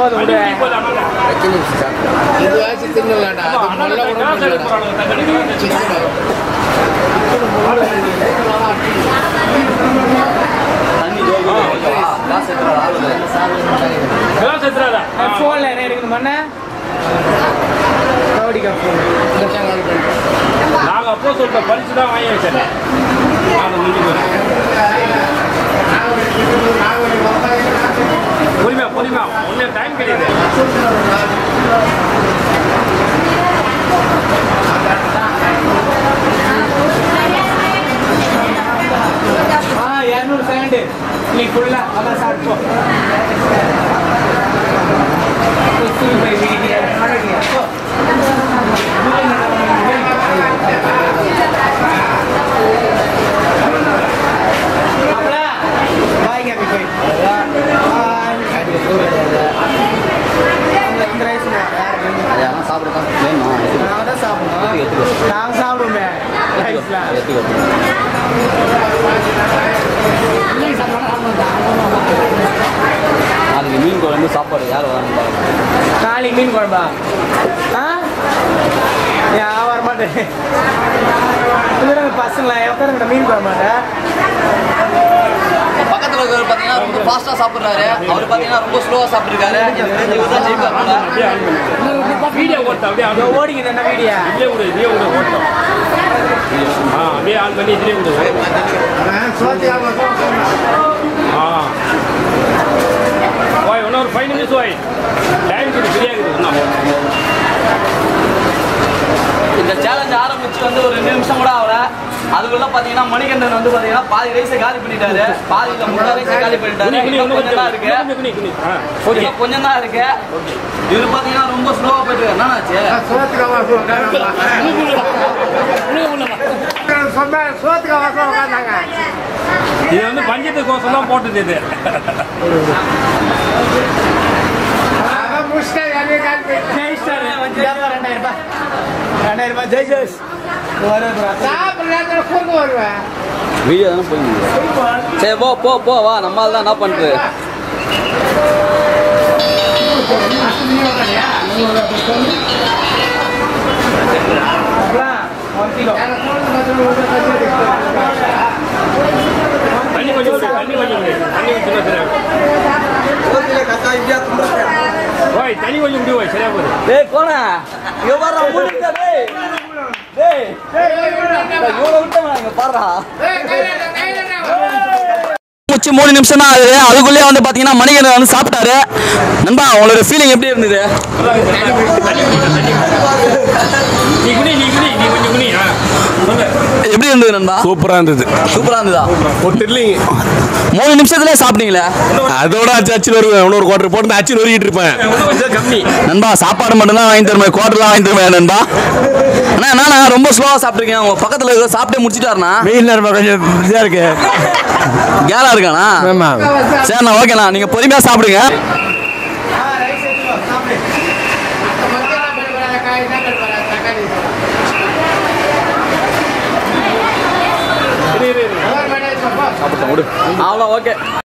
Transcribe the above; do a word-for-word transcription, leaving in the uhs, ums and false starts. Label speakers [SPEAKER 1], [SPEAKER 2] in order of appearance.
[SPEAKER 1] போதும் விடு.
[SPEAKER 2] இது ஆச்சு தின்னலாம்டா. அது நல்ல உடம்பு.
[SPEAKER 3] தண்ணி ஜோகு கிளாஸ் எத்தனை ஆளுது
[SPEAKER 4] கிளாஸ் எத்தனை
[SPEAKER 1] ஃபோன்ல என்ன இருக்குது மண்ண கபடி கப் ஃபோன்
[SPEAKER 4] நாங்கள் அப்போ சொல்லிட்ட பரிசு தான் வாங்கி வச்சேன். நாங்கள் முடிஞ்சு பொறுமையா பொறுமையா ஒன்றே டைம் கிடையாது.
[SPEAKER 1] ஆ இரநூறு செகண்டு நீ ஃபுல்லா அதான் சாப்பிட்டு போ. நாங்கள் சாப்பிடுவோமே
[SPEAKER 3] நாளைக்கு மீன் குழம்பு சாப்பாடு யார் வராங்க
[SPEAKER 1] நாளைக்கு மீன் குழம்பா ஆ ஏன் வர மாட்டேன் பசங்களா உட்காருங்க மீன் குழம்பு மாட்டேன்.
[SPEAKER 3] பக்கத்தில் இருக்கிறவர் பார்த்தீங்கன்னா ரொம்ப ஃபாஸ்ட்டாக சாப்பிட்றாரு. அவர் பார்த்தீங்கன்னா ரொம்ப ஸ்லோவாக சாப்பிட்ருக்காரு.
[SPEAKER 4] வீடியோ ஓட்டம் அப்படியே அப்படியே
[SPEAKER 1] ஓடிக்குது என்ன வீடியோ
[SPEAKER 4] இதே விடு இதே விடு ஓட்டம். ஆ அப்படியே ஆன் பண்ணி இதே விடு. ஆ ஓய் இன்னொரு ஃபைவ் மினிட்ஸ் ஓய் டைம் கொஞ்சம் ஃப்ரீயாக இருக்குது.
[SPEAKER 3] இந்த சேலஞ்ச் ஆரம்பிச்சு வந்து ஒரு ரெண்டு நிமிஷம் கூட ஆகல. அதுக்குள்ள பாத்தீங்கன்னா மணிகண்டன் வந்து பாத்தீங்கன்னா பாதி ரைஸை காலி பண்ணிட்டாரு. பாதியில முட்டை ரைஸை காலி பண்ணிட்டாரு. கொஞ்சம் தான் இருக்கு கொஞ்சம் தான் இருக்கு. இவர் பாத்தீங்கன்னா ரொம்ப ஸ்லோவா போயிட்டு என்னாச்சு
[SPEAKER 4] இது வந்து பஞ்சத்துக்கோசம் தான் போட்டது. இது
[SPEAKER 1] ரெண்டாயிரம் ரூபாய் ஜெய் ஜெய்ஸ்
[SPEAKER 3] வீடியோ தானே போய் சரி போ போ போ வா நம்மளால தான் என்ன பண்றது.
[SPEAKER 4] தண்ணி கொஞ்சம் தண்ணி கொஞ்சம் தண்ணி ஓய் தண்ணி கொஞ்சம் முடிவு ஓய் சரியா போகுது.
[SPEAKER 3] டேய் கோனா இங்க பாறா முடிஞ்சா டேய் டேய் இவளோ விட்டமா இங்க பாறா முச்சு மூணு நிமிஷம் தான் ஆகுது. அதுக்குள்ளே வந்து பாத்தீங்கன்னா மணிகண்டன் வந்து சாப்பிட்டாரு. நண்பா உங்களோட ஃபீலிங் எப்படி இருந்தது? எப்படி இருந்தது நண்பா?
[SPEAKER 2] சூப்பரா இருந்தது.
[SPEAKER 3] சூப்பரா இருந்ததா? மூணு நிமிஷத்துல சாப்பிட்டீங்களா?
[SPEAKER 2] அதோட அச்சு வருவேன். இன்னொரு குவார்டர் போட்டு அச்சு நொறுக்கிட்டு இருப்பேன்.
[SPEAKER 4] கம்மி
[SPEAKER 3] நண்பா சாப்பாடு மட்டும் தான் வாங்கி தருவேன். குவார்டர்லாம் வாங்கி தருவேன் நண்பா. அண்ணா என்னண்ணா ரொம்ப ஸ்லோவா சாப்பிட்ருக்கேன். உங்க பக்கத்துல இருக்கிற சாப்பிட்டே முடிச்சிட்டாருண்ணா.
[SPEAKER 2] வெயில் நேரம் கொஞ்சம் இதா இருக்கு.
[SPEAKER 3] கேலா இருக்காண்ணா? சரிண்ணா ஓகேண்ணா நீங்க பொறுமையா சாப்பிடுங்க. அவ்வளோ ஓகே.